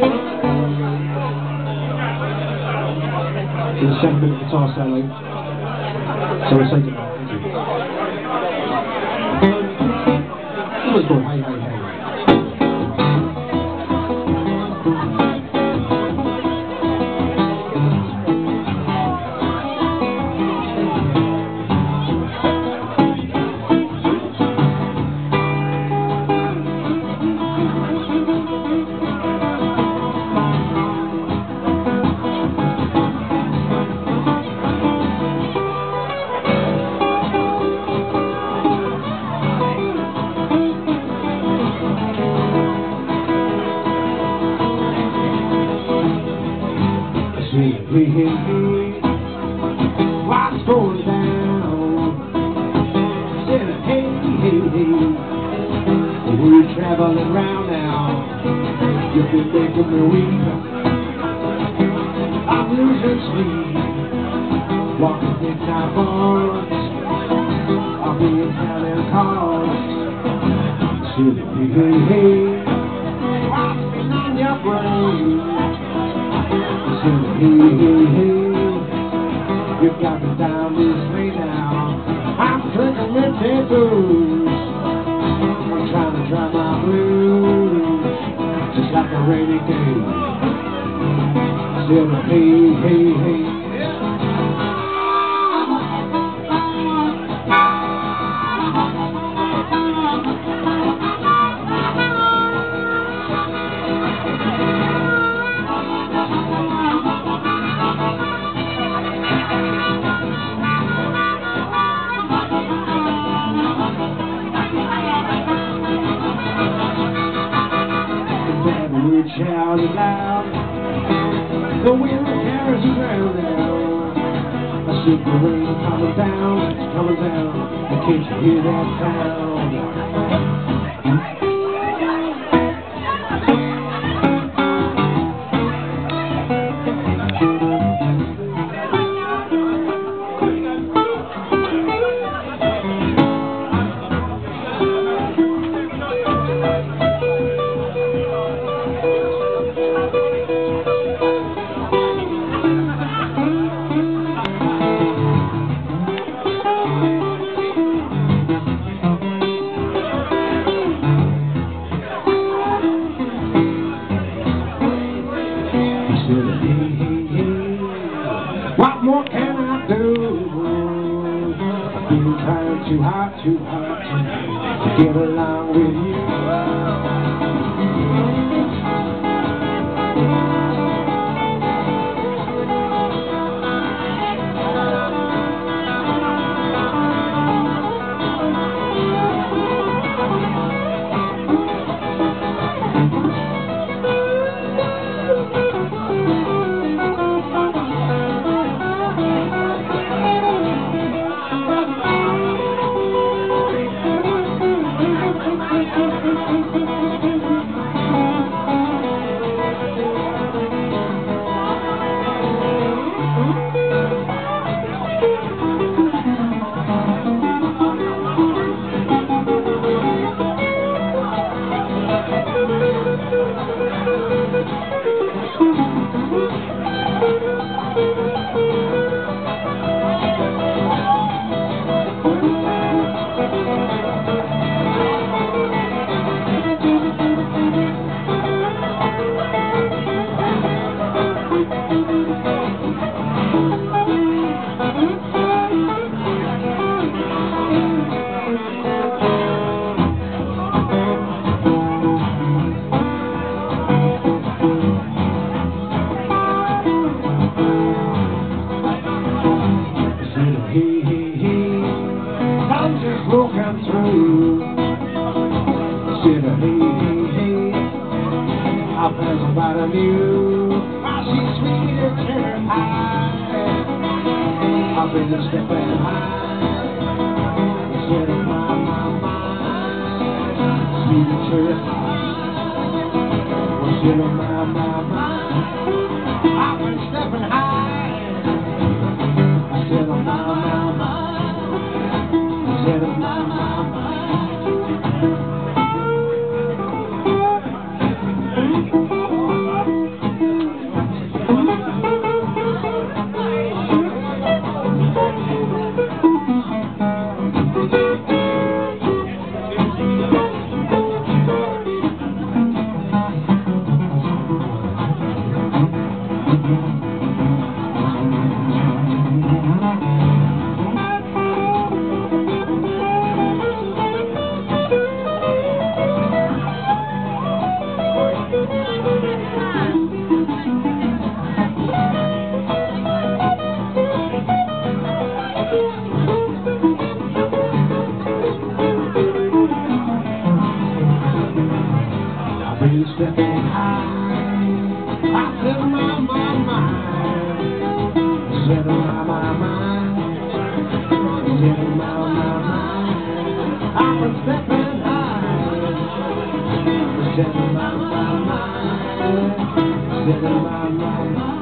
It's a 7-minute guitar solo, so we'll take it back. Thank you. Let's go, hey, hey, hey. Hey, hey, hey, what's going down? Said, hey, hey, hey, we're traveling round now. You've been making me weep. I'm losing sleep, walking midnight bars. I'll be in town in cars. Said, hey, hey, hey, what's been on your brain? Hey, hey, hey, you got me down this way now. I'm drinking with tattoos. I'm trying to dry my blues, just like a rainy day. Said, hey, hey, hey. We shouted loud, the wind carries us round now. I see the rain coming down, it's coming down. Can't you hear that sound? What more can I do? I've been trying too hard to get along with you. Broken through. Said, hey, hey, hey, I'll find somebody new. While she's sweet and tender high, I've been stepping high. Said, my, sweet and cherry pie. Said, my, I've been stepping high. I said, my. Said, my. Said my